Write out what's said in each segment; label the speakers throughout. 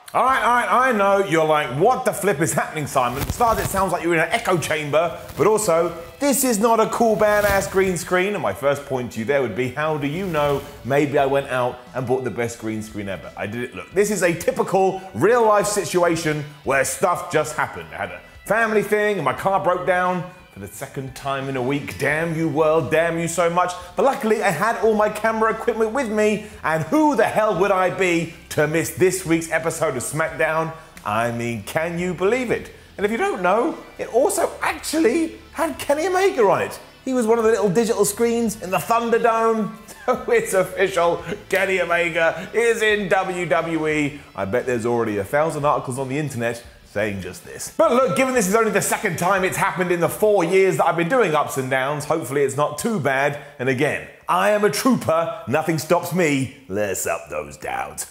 Speaker 1: All right, I know you're like, what the flip is happening, Simon? At start, it sounds like you're in an echo chamber, but also, this is not a cool, badass green screen. And my first point to you there would be, how do you know maybe I went out and bought the best green screen ever? I did it. Look, this is a typical real-life situation where stuff just happened. I had a family thing, and my car broke down for the second time in a week. Damn you, world, damn you so much. But luckily, I had all my camera equipment with me, and who the hell would I be to miss this week's episode of SmackDown? I mean, can you believe it? And if you don't know, it also actually had Kenny Omega on it. He was one of the little digital screens in the Thunderdome. So it's official, Kenny Omega is in WWE. I bet there's already 1,000 articles on the internet saying just this. But look, given this is only the second time it's happened in the 4 years that I've been doing Ups and Downs, hopefully it's not too bad. And again, I am a trooper, nothing stops me. Let's up those downs.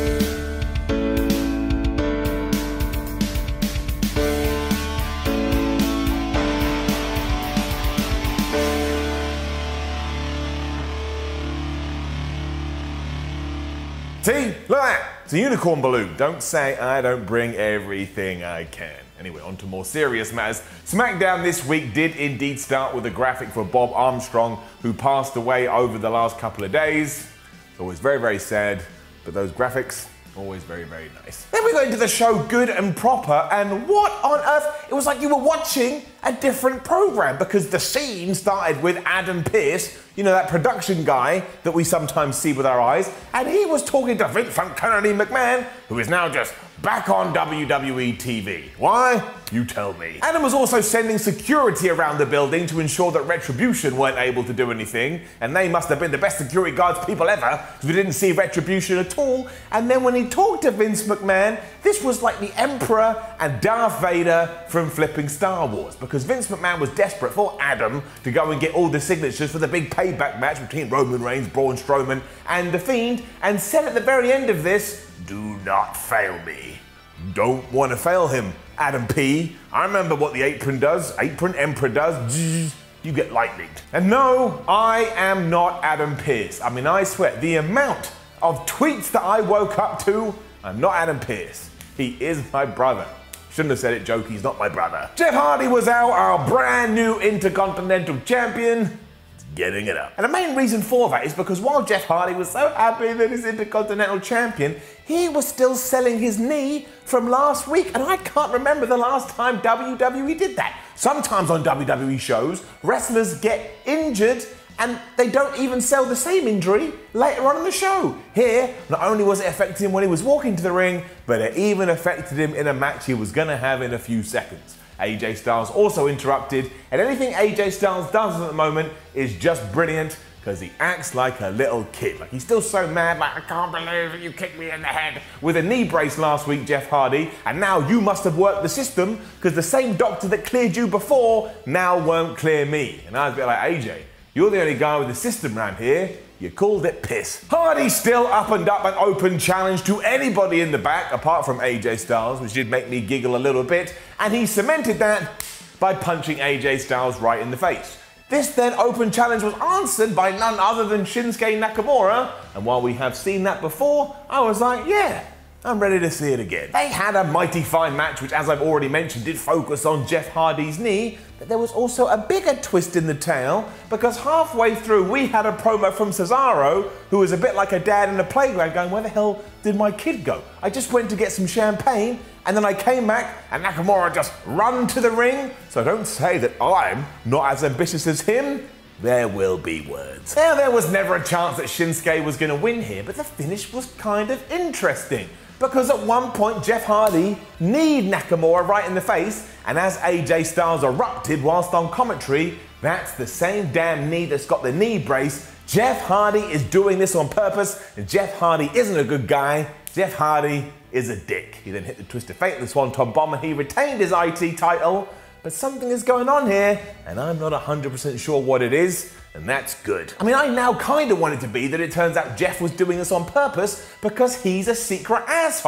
Speaker 1: See, look at that. It's a unicorn balloon. Don't say I don't bring everything I can. Anyway, on to more serious matters. SmackDown this week did indeed start with a graphic for Bob Armstrong, who passed away over the last couple of days. It's always very, very sad, but those graphics, always very, very nice. Then we got into the show good and proper, and what on earth? It was like you were watching a different program, because the scene started with Adam Pearce, you know, that production guy that we sometimes see with our eyes, and he was talking to Vince Kennedy McMahon, who is now just back on WWE TV. Why? You tell me. Adam was also sending security around the building to ensure that Retribution weren't able to do anything, and they must have been the best security guards people ever, because we didn't see Retribution at all. And then when he talked to Vince McMahon, this was like the Emperor and Darth Vader from flipping Star Wars, because Vince McMahon was desperate for Adam to go and get all the signatures for the big payback match between Roman Reigns, Braun Strowman, and The Fiend, and said at the very end of this, "Do not fail me." Don't want to fail him, Adam P. I remember what the apron does. Apron Emperor does. You get lightning. And no, I am not Adam Pearce. I mean, I swear, the amount of tweets that I woke up to, I'm not Adam Pearce. He is my brother. Shouldn't have said it, joke, he's not my brother. Jeff Hardy was out, our brand new Intercontinental Champion. Getting it up. And the main reason for that is because while Jeff Hardy was so happy that he's Intercontinental Champion, he was still selling his knee from last week, and I can't remember the last time WWE did that. Sometimes on WWE shows, wrestlers get injured and they don't even sell the same injury later on in the show. Here, not only was it affecting him when he was walking to the ring, but it even affected him in a match he was gonna have in a few seconds. AJ Styles also interrupted, and anything AJ Styles does at the moment is just brilliant, because he acts like a little kid. Like, he's still so mad, like, I can't believe it, you kicked me in the head. With a knee brace last week, Jeff Hardy, and now you must have worked the system, because the same doctor that cleared you before now won't clear me. And I was a bit like, AJ, you're the only guy with the system around here. You called it piss. Hardy still up and up an open challenge to anybody in the back, apart from AJ Styles, which did make me giggle a little bit, and he cemented that by punching AJ Styles right in the face. This then open challenge was answered by none other than Shinsuke Nakamura, and while we have seen that before, I was like, yeah, I'm ready to see it again. They had a mighty fine match, which, as I've already mentioned, did focus on Jeff Hardy's knee, but there was also a bigger twist in the tale, because halfway through we had a promo from Cesaro, who was a bit like a dad in a playground going, where the hell did my kid go? I just went to get some champagne, and then I came back, and Nakamura just run to the ring, so don't say that I'm not as ambitious as him. There will be words. Now, there was never a chance that Shinsuke was going to win here, but the finish was kind of interesting. Because at one point, Jeff Hardy kneed Nakamura right in the face, and as AJ Styles erupted whilst on commentary, that's the same damn knee that's got the knee brace. Jeff Hardy is doing this on purpose, and Jeff Hardy isn't a good guy. Jeff Hardy is a dick. He then hit the Twist of Fate, the Swanton Bomb, and he retained his IT title. But something is going on here, and I'm not 100% sure what it is, and that's good. I mean, I now kind of want it to be that it turns out Jeff was doing this on purpose because he's a secret asshole.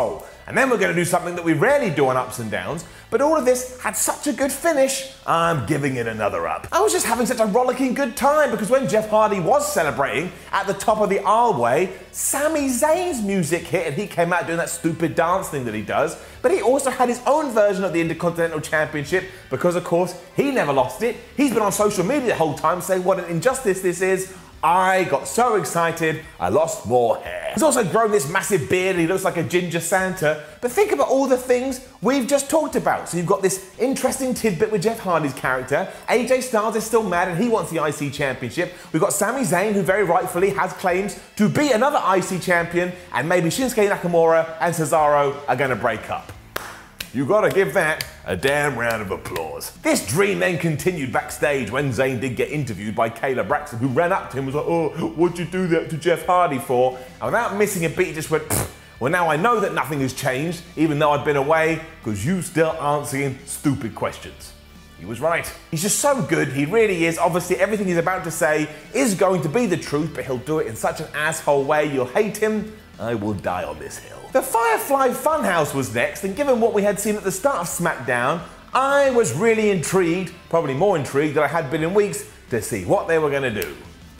Speaker 1: and then we're going to do something that we rarely do on Ups and Downs, but all of this had such a good finish, I'm giving it another up. I was just having such a rollicking good time because when Jeff Hardy was celebrating at the top of the aisleway, Sami Zayn's music hit and he came out doing that stupid dance thing that he does, but he also had his own version of the Intercontinental Championship because, of course, he never lost it. He's been on social media the whole time saying what an injustice this is. I got so excited, I lost more hair. He's also grown this massive beard and he looks like a ginger Santa. But think about all the things we've just talked about. So you've got this interesting tidbit with Jeff Hardy's character. AJ Styles is still mad and he wants the IC Championship. We've got Sami Zayn, who very rightfully has claims to be another IC champion. And maybe Shinsuke Nakamura and Cesaro are going to break up. You gotta give that a damn round of applause. This dream then continued backstage when Zayn did get interviewed by Kayla Braxton, who ran up to him and was like, oh, what'd you do that to Jeff Hardy for? And without missing a beat, he just went, well, now I know that nothing has changed, even though I've been away, because you still answering stupid questions. He was right. He's just so good, he really is. Obviously, everything he's about to say is going to be the truth, but he'll do it in such an asshole way, you'll hate him. I will die on this hill. The Firefly Funhouse was next, and given what we had seen at the start of SmackDown, I was really intrigued, probably more intrigued than I had been in weeks, to see what they were going to do.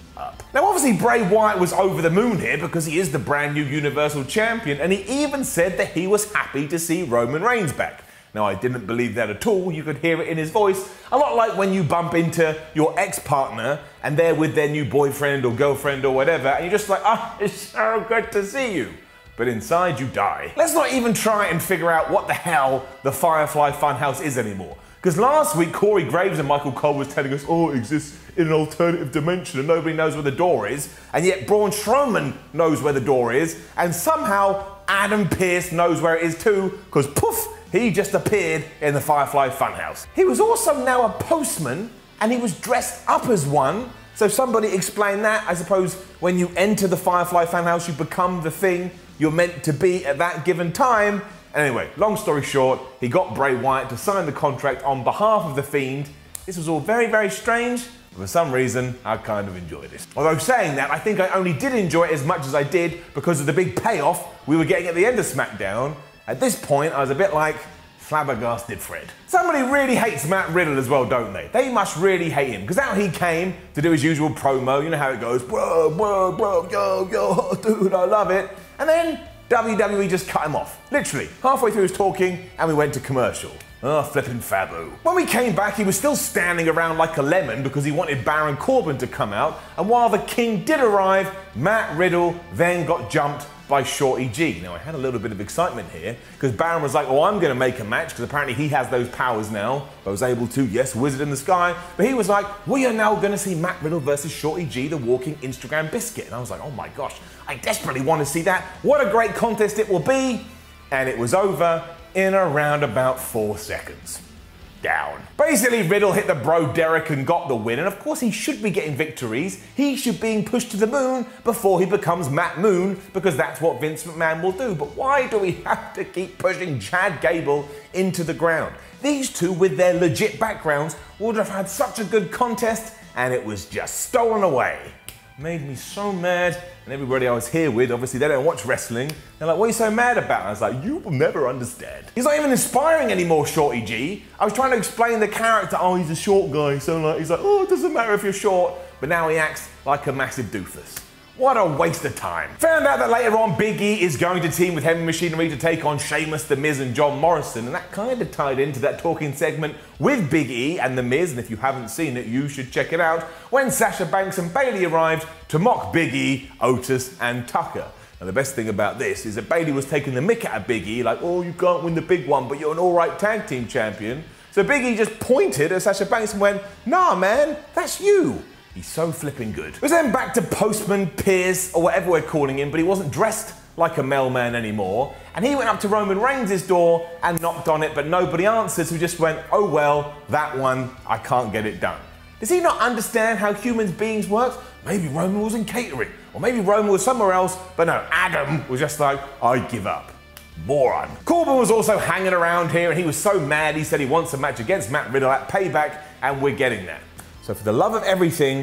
Speaker 1: Now obviously Bray Wyatt was over the moon here because he is the brand new Universal Champion, and he even said that he was happy to see Roman Reigns back. Now I didn't believe that at all, you could hear it in his voice, a lot like when you bump into your ex-partner and they're with their new boyfriend or girlfriend or whatever, and you're just like, oh, it's so good to see you. But inside you die. Let's not even try and figure out what the hell the Firefly Funhouse is anymore. Because last week Corey Graves and Michael Cole was telling us, oh, it exists in an alternative dimension and nobody knows where the door is, and yet Braun Strowman knows where the door is, and somehow Adam Pearce knows where it is too, because poof, he just appeared in the Firefly Funhouse. He was also now a postman, and he was dressed up as one. So somebody explain that. I suppose when you enter the Firefly Funhouse, you become the thing you're meant to be at that given time. Anyway, long story short, he got Bray Wyatt to sign the contract on behalf of The Fiend. This was all very, very strange. But for some reason, I kind of enjoyed it. Although saying that, I think I only did enjoy it as much as I did because of the big payoff we were getting at the end of SmackDown. At this point, I was a bit like flabbergasted Fred. Somebody really hates Matt Riddle as well, don't they? They must really hate him, because out he came to do his usual promo. You know how it goes, bro, yo, dude, I love it. And then WWE just cut him off. Literally, halfway through his talking, and we went to commercial. Oh, flippin' Fabu. When we came back, he was still standing around like a lemon because he wanted Baron Corbin to come out, and while the King did arrive, Matt Riddle then got jumped by Shorty G. Now, I had a little bit of excitement here because Baron was like, oh, I'm going to make a match because apparently he has those powers now. I was able to, yes, Wizard in the Sky. But he was like, we are now going to see Matt Riddle versus Shorty G, the walking Instagram biscuit. And I was like, oh my gosh, I desperately want to see that. What a great contest it will be. And it was over in around about 4 seconds. Down. Basically, Riddle hit the bro Derek and got the win, and of course he should be getting victories. He should be pushed to the moon before he becomes Matt Moon, because that's what Vince McMahon will do. But why do we have to keep pushing Chad Gable into the ground? These two, with their legit backgrounds, would have had such a good contest, and it was just stolen away. Made me so mad, and everybody I was here with, obviously they don't watch wrestling. They're like, what are you so mad about? I was like, you will never understand. He's not even inspiring anymore, Shorty G. I was trying to explain the character, oh, he's a short guy, so like, he's like, oh, it doesn't matter if you're short, but now he acts like a massive doofus. What a waste of time. Found out that later on Big E is going to team with Heavy Machinery to take on Sheamus, The Miz and John Morrison, and that kind of tied into that talking segment with Big E and The Miz, and if you haven't seen it, you should check it out, when Sasha Banks and Bayley arrived to mock Big E, Otis and Tucker. And the best thing about this is that Bayley was taking the mick out of Big E, like, oh, you can't win the big one, but you're an alright tag team champion. So Big E just pointed at Sasha Banks and went, nah man, that's you. He's so flipping good. It was then back to Postman Pearce, or whatever we're calling him, but he wasn't dressed like a mailman anymore. And he went up to Roman Reigns' door and knocked on it, but nobody answered, so he just went, oh well, that one, I can't get it done. Does he not understand how human beings work? Maybe Roman was in catering, or maybe Roman was somewhere else, but no, Adam was just like, I give up. Moron. Corbin was also hanging around here, and he was so mad he said he wants a match against Matt Riddle at Payback, and we're getting that. So for the love of everything,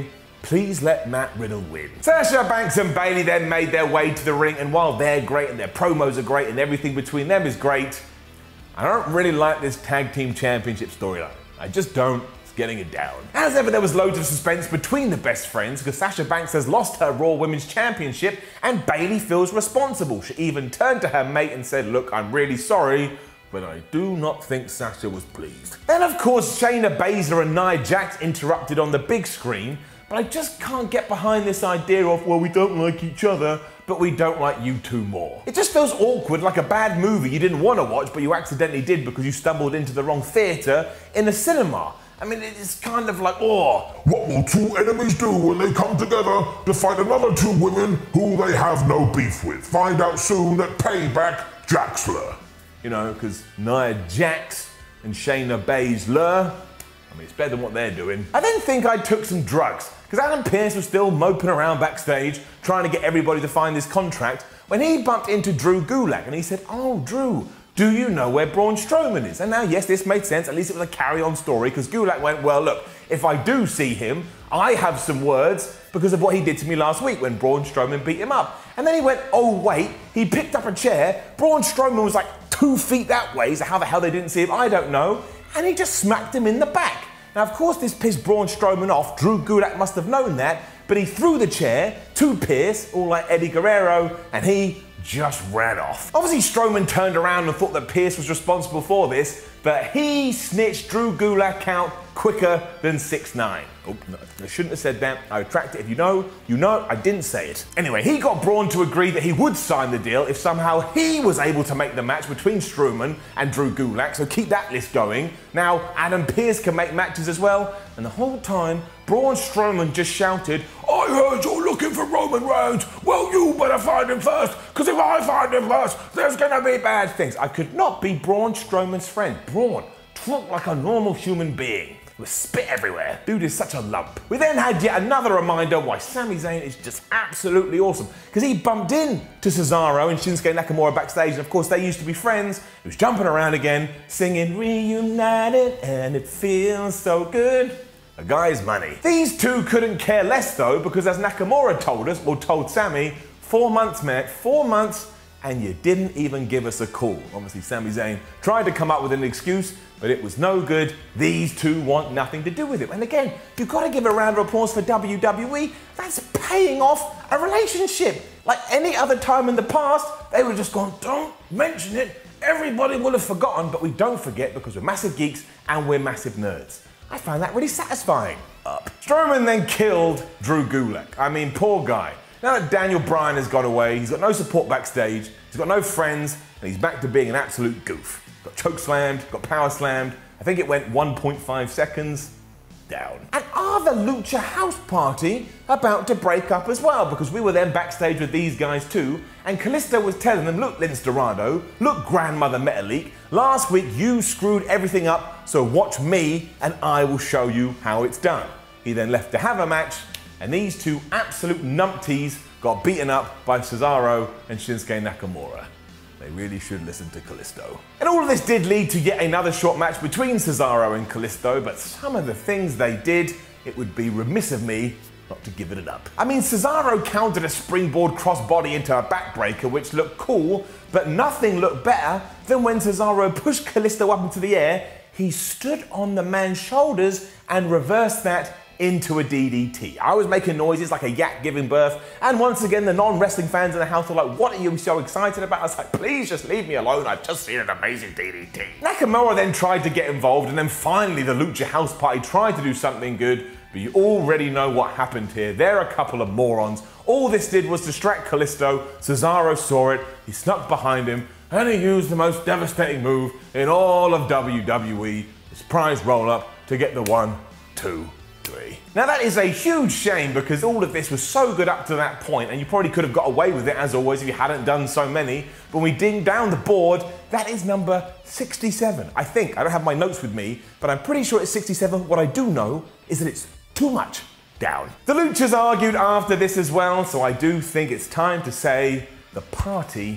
Speaker 1: please let Matt Riddle win. Sasha Banks and Bayley then made their way to the ring, and while they're great and their promos are great and everything between them is great, I don't really like this tag team championship storyline. I just don't. It's getting it down. As ever, there was loads of suspense between the best friends because Sasha Banks has lost her Raw Women's Championship and Bayley feels responsible. She even turned to her mate and said, look, I'm really sorry, but I do not think Sasha was pleased. Then, of course, Shayna Baszler and Nia Jax interrupted on the big screen, but I just can't get behind this idea of, well, we don't like each other, but we don't like you two more. It just feels awkward, like a bad movie you didn't want to watch, but you accidentally did because you stumbled into the wrong theatre in a cinema. I mean, it's kind of like, oh.
Speaker 2: What will two enemies do when they come together to fight another two women who they have no beef with? Find out soon at Payback Jaxler.
Speaker 1: You know, because Nia Jax and Shayna Baszler, I mean, it's better than what they're doing. I then think I took some drugs, because Adam Pearce was still moping around backstage, trying to get everybody to find this contract, when he bumped into Drew Gulak, and he said, oh, Drew, do you know where Braun Strowman is? And now, yes, this made sense, at least it was a carry-on story, because Gulak went, well, look, if I do see him, I have some words because of what he did to me last week when Braun Strowman beat him up. And then he went, oh, wait, he picked up a chair, Braun Strowman was like 2 feet that way, so how the hell they didn't see him, I don't know, and he just smacked him in the back. Now, of course, this pissed Braun Strowman off. Drew Gulak must have known that, but he threw the chair to Pearce, all like Eddie Guerrero, and he just ran off. Obviously, Strowman turned around and thought that Pearce was responsible for this, but he snitched Drew Gulak out quicker than 6ix9ine. Oh, no, I shouldn't have said that. I retract it. If you know, you know, I didn't say it. Anyway, he got Braun to agree that he would sign the deal if somehow he was able to make the match between Strowman and Drew Gulak, so keep that list going. Now, Adam Pearce can make matches as well, and the whole time, Braun Strowman just shouted, I heard you're looking for Roman Reigns. Well, you better find him first, because if I find him first, there's gonna be bad things. I could not be Braun Strowman's friend. Braun, talk like a normal human being. With spit everywhere. Dude is such a lump. We then had yet another reminder why Sami Zayn is just absolutely awesome. Because he bumped in to Cesaro and Shinsuke Nakamura backstage, and of course they used to be friends. He was jumping around again, singing Reunited and it feels so good. A guy's money. These two couldn't care less though, because as Nakamura told us, or told Sami, 4 months, man, 4 months, and you didn't even give us a call. Obviously, Sami Zayn tried to come up with an excuse, but it was no good. These two want nothing to do with it. And again, you've got to give a round of applause for WWE. That's paying off a relationship. Like any other time in the past, they would have just gone, don't mention it. Everybody will have forgotten, but we don't forget because we're massive geeks and we're massive nerds. I find that really satisfying. Strowman then killed Drew Gulak. I mean, poor guy. Now that Daniel Bryan has gone away, he's got no support backstage, he's got no friends, and he's back to being an absolute goof. Got choke slammed, got power slammed. I think it went 1.5 seconds down. And are the Lucha House Party about to break up as well? Because we were then backstage with these guys too, and Kalisto was telling them, look, Lince Dorado, look, Grandmother Metalik, last week you screwed everything up, so watch me and I will show you how it's done. He then left to have a match, and these two absolute numpties got beaten up by Cesaro and Shinsuke Nakamura. They really should listen to Kalisto. And all of this did lead to yet another short match between Cesaro and Kalisto, but some of the things they did, it would be remiss of me not to give it up. I mean, Cesaro countered a springboard crossbody into a backbreaker, which looked cool, but nothing looked better than when Cesaro pushed Kalisto up into the air, he stood on the man's shoulders and reversed that into a DDT. I was making noises like a yak giving birth, and once again the non-wrestling fans in the house were like, what are you so excited about? I was like, please just leave me alone, I've just seen an amazing DDT. Nakamura then tried to get involved, and then finally the Lucha House Party tried to do something good, but you already know what happened here. They're a couple of morons. All this did was distract Kalisto. Cesaro saw it, he snuck behind him, and he used the most devastating move in all of WWE, the surprise roll-up, to get the 1, 2, 3. Now that is a huge shame because all of this was so good up to that point, and you probably could have got away with it as always if you hadn't done so many. But when we ding down the board, that is number 67. I think. I don't have my notes with me, but I'm pretty sure it's 67. What I do know is that it's too much down. The Luchas argued after this as well, so I do think it's time to say the party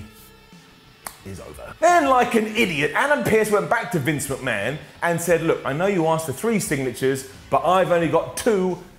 Speaker 1: is over. Then, like an idiot, Adam Pearce went back to Vince McMahon and said, look, I know you asked for 3 signatures, but I've only got 2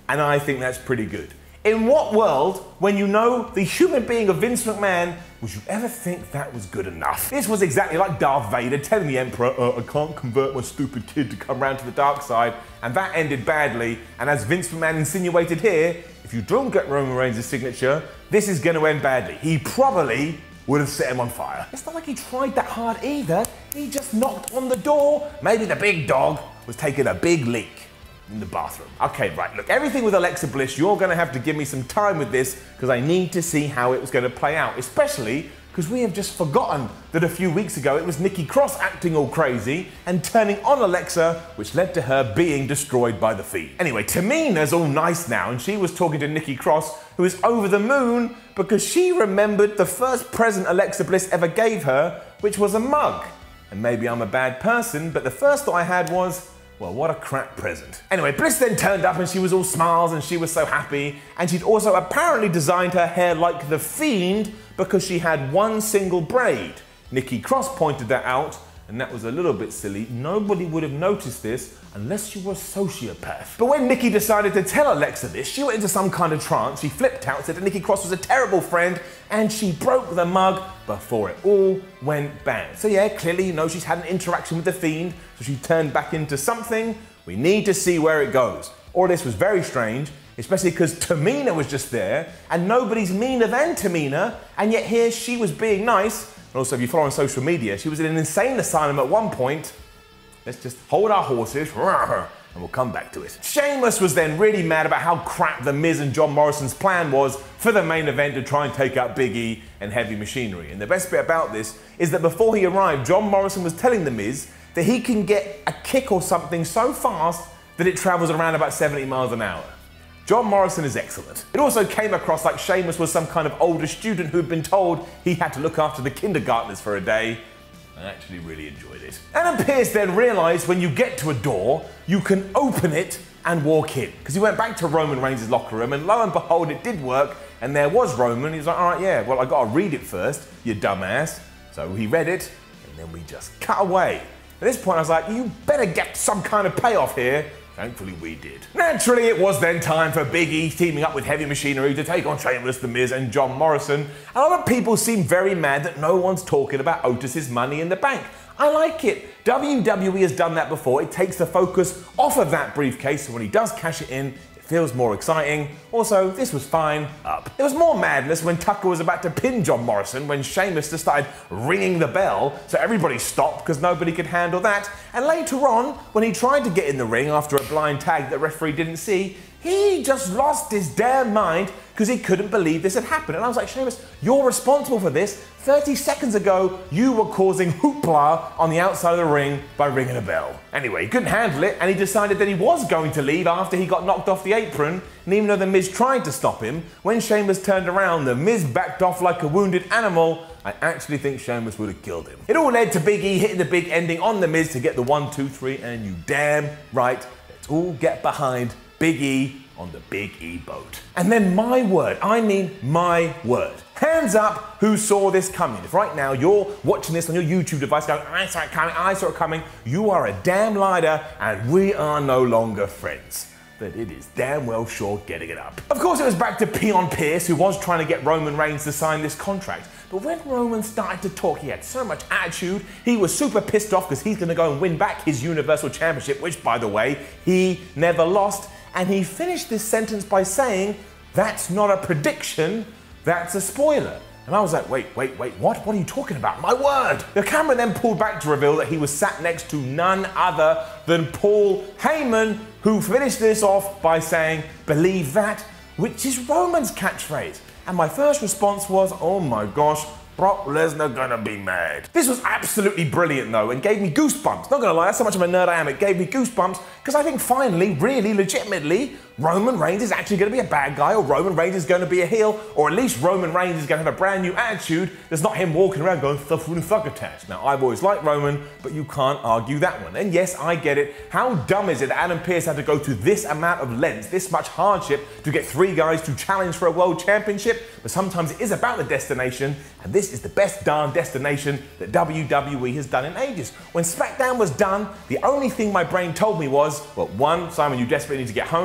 Speaker 1: and I think that's pretty good. In what world, when you know the human being of Vince McMahon, would you ever think that was good enough? This was exactly like Darth Vader telling the Emperor, I can't convert my stupid kid to come round to the dark side, and that ended badly, and as Vince McMahon insinuated here, if you don't get Roman Reigns' signature, this is going to end badly. He probably would have set him on fire. It's not like he tried that hard either. He just knocked on the door. Maybe the big dog was taking a big leak in the bathroom. Okay, right, look, everything with Alexa Bliss, you're gonna have to give me some time with this because I need to see how it was gonna play out, especially because we have just forgotten that a few weeks ago it was Nikki Cross acting all crazy and turning on Alexa, which led to her being destroyed by the Fiend. Anyway, Tamina's all nice now and she was talking to Nikki Cross, who is over the moon because she remembered the first present Alexa Bliss ever gave her, which was a mug. And maybe I'm a bad person, but the first thought I had was, well, what a crap present. Anyway, Bliss then turned up and she was all smiles and she was so happy. And she'd also apparently designed her hair like the Fiend because she had one single braid. Nikki Cross pointed that out, and that was a little bit silly. Nobody would have noticed this unless you were a sociopath. But when Nikki decided to tell Alexa this, she went into some kind of trance. She flipped out, said that Nikki Cross was a terrible friend, and she broke the mug before it all went bad. So yeah, clearly you know she's had an interaction with the Fiend, so she turned back into something. We need to see where it goes. All this was very strange, especially because Tamina was just there, and nobody's meaner than Tamina, and yet here she was being nice. And also, if you follow on social media, she was in an insane asylum at one point. Let's just hold our horses, and we'll come back to it. Sheamus was then really mad about how crap The Miz and John Morrison's plan was for the main event to try and take out Big E and Heavy Machinery. And the best bit about this is that before he arrived, John Morrison was telling The Miz that he can get a kick or something so fast that it travels around about 70 miles an hour. John Morrison is excellent. It also came across like Sheamus was some kind of older student who'd been told he had to look after the kindergartners for a day. I actually really enjoyed it. Adam Pearce then realised when you get to a door, you can open it and walk in. Because he went back to Roman Reigns' locker room and lo and behold, it did work and there was Roman. He was like, all right, yeah, well, I got to read it first, you dumbass. So he read it and then we just cut away. At this point, I was like, you better get some kind of payoff here. Thankfully, we did. Naturally, it was then time for Big E teaming up with Heavy Machinery to take on Sheamus, The Miz, and John Morrison. A lot of people seem very mad that no one's talking about Otis's Money in the Bank. I like it. WWE has done that before. It takes the focus off of that briefcase, so when he does cash it in, feels more exciting. Also, this was fine. Up. There was more madness when Tucker was about to pin John Morrison when Sheamus just started ringing the bell, so everybody stopped because nobody could handle that. And later on, when he tried to get in the ring after a blind tag that the referee didn't see, he just lost his damn mind because he couldn't believe this had happened. And I was like, Sheamus, you're responsible for this. 30 seconds ago, you were causing hoopla on the outside of the ring by ringing a bell. Anyway, he couldn't handle it, and he decided that he was going to leave after he got knocked off the apron. And even though The Miz tried to stop him, when Sheamus turned around, The Miz backed off like a wounded animal. I actually think Sheamus would have killed him. It all led to Big E hitting the big ending on The Miz to get the 1, 2, 3, and you damn right, let's all get behind Big E on the Big E boat. And then my word, I mean my word. Hands up who saw this coming. If right now you're watching this on your YouTube device going, I saw it coming, I saw it coming, you are a damn liar and we are no longer friends. But it is damn well sure getting it up. Of course, it was back to Peon Pierce, who was trying to get Roman Reigns to sign this contract. But when Roman started to talk, he had so much attitude. He was super pissed off because he's going to go and win back his Universal Championship, which, by the way, he never lost. And he finished this sentence by saying, that's not a prediction, that's a spoiler. And I was like, wait, what? What are you talking about? My word! The camera then pulled back to reveal that he was sat next to none other than Paul Heyman, who finished this off by saying, believe that, which is Roman's catchphrase. And my first response was, oh my gosh, Brock Lesnar gonna be mad. This was absolutely brilliant though, and gave me goosebumps. Not gonna lie, that's how much of a nerd I am, it gave me goosebumps, because I think finally, really legitimately, Roman Reigns is actually gonna be a bad guy, or Roman Reigns is gonna be a heel, or at least Roman Reigns is gonna have a brand new attitude. There's not him walking around going succotash. Now, I've always liked Roman, but you can't argue that one. And yes, I get it. How dumb is it that Adam Pearce had to go to this amount of lengths, this much hardship, to get 3 guys to challenge for a world championship? But sometimes it is about the destination, and this is the best darn destination that WWE has done in ages. When SmackDown was done, the only thing my brain told me was, well, 1, Simon, you desperately need to get home. I was like,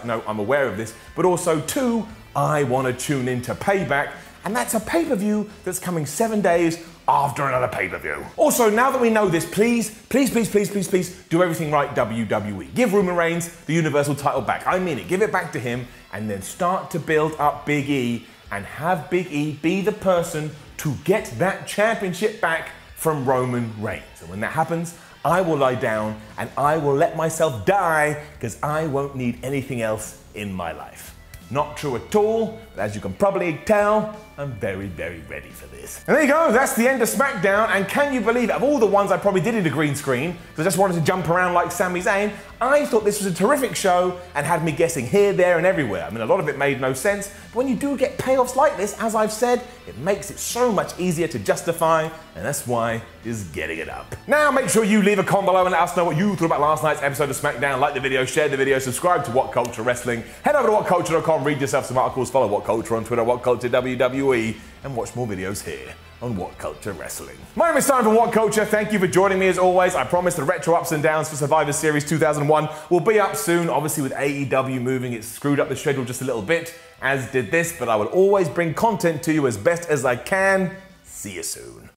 Speaker 1: no, I'm aware of this, but also 2, I want to tune into Payback, and that's a pay-per-view that's coming 7 days after another pay-per-view. Also, now that we know this, please do everything right, WWE. Give Roman Reigns the Universal title back. I mean it. Give it back to him, and then start to build up Big E, and have Big E be the person to get that championship back from Roman Reigns. And when that happens, I will lie down and I will let myself die, because I won't need anything else in my life. Not true at all, but as you can probably tell, I'm very, very ready for this. And there you go, that's the end of SmackDown, and can you believe it, of all the ones I probably did in a green screen, because I just wanted to jump around like Sami Zayn, I thought this was a terrific show and had me guessing here, there, and everywhere. I mean, a lot of it made no sense, but when you do get payoffs like this, as I've said, it makes it so much easier to justify, and that's why is getting it up. Now, make sure you leave a comment below and let us know what you thought about last night's episode of SmackDown. Like the video, share the video, subscribe to What Culture Wrestling, head over to whatculture.com, read yourself some articles, follow What Culture on Twitter, What Culture WWE, and watch more videos here on What Culture Wrestling. My name is Simon from What Culture. Thank you for joining me as always. I promise the retro ups and downs for Survivor Series 2001 will be up soon. Obviously with AEW moving, it screwed up the schedule just a little bit, as did this, but I will always bring content to you as best as I can. See you soon.